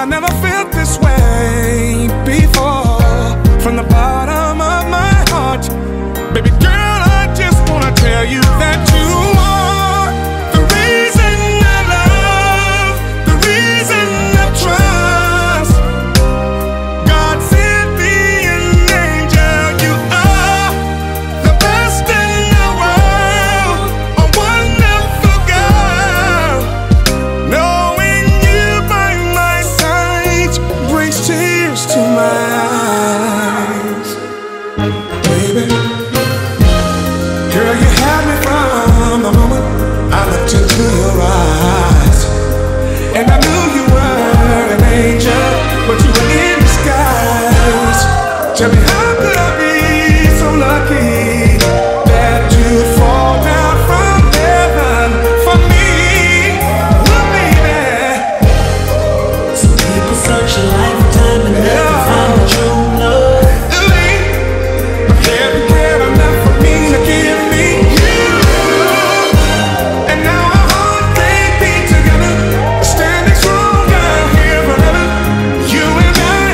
I never felt this way before. From the bottom of my heart, baby girl, I just wanna tell you that you are the reason I love, the reason I trust. God sent me an angel. You are the best in the world, a wonderful girl. Knowing you by my side brings tears to my eyes. Baby, girl, you had me from the moment I looked into your eyes. And I knew you were an angel, but you were in disguise. Tell me, how could I be so lucky that you'd fall down from heaven for me? Well, baby, Some people search a lifetime and never find true love. every care enough for me to give me you. And now our hearts can't be together, standing strong out here forever. You and I,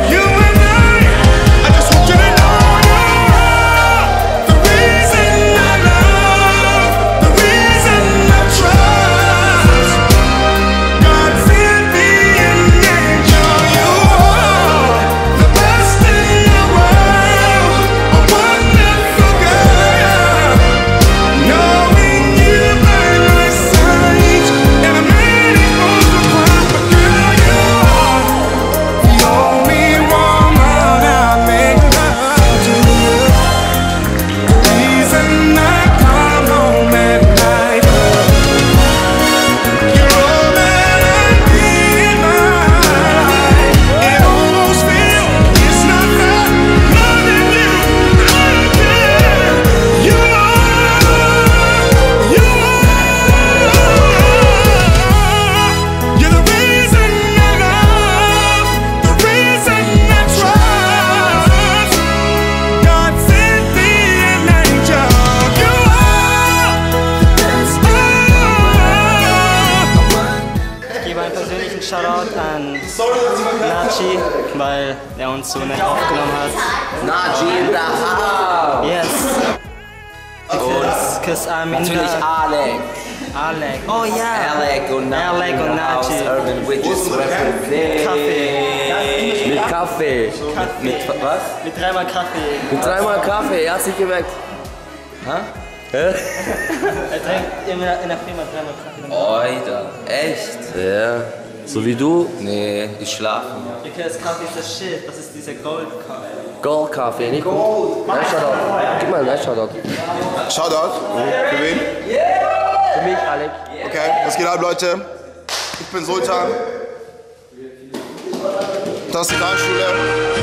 I just want you to know you are the reason I love, the reason I trust. God sent me an angel. You are the best in the world, a wonderful girl. Knowing you by my side, and a man is supposed to cry, but girl, you are the only woman I make love to. The reason I come home at night, you're all that I need in my life. It almost feels it's not that loving you. You are, you're the reason I love, the reason I trust. God sent me an angel. You are the best. Ich gebe einen persönlichen Shoutout an Nachi, weil er uns so nett aufgenommen hat. Naji in the house. Yes. Kiss Aminda. Natürlich Alec. Alec. Oh ja. Alec und Naji. Alec und Nachi. Urban Witches represent. Kaffee. Mit Kaffee. Mit was? Mit dreimal Kaffee. Mit dreimal Kaffee, hast du gemerkt? Hä? Er trinkt in der Firma dreimal Kaffee. Alter, echt? Ja. So wie du? Nee, ich schlafe. Okay, das Kaffee ist das Shit. Das ist dieser Gold-Kaffee. Gold-Kaffee, nicht gut. Nice Shoutout. Gib mal ein nice Shoutout. Shoutout. Für wen? Für mich, Alex. Okay, was geht ab, Leute? Ich bin Zoultan. Das ist die Tanzschule.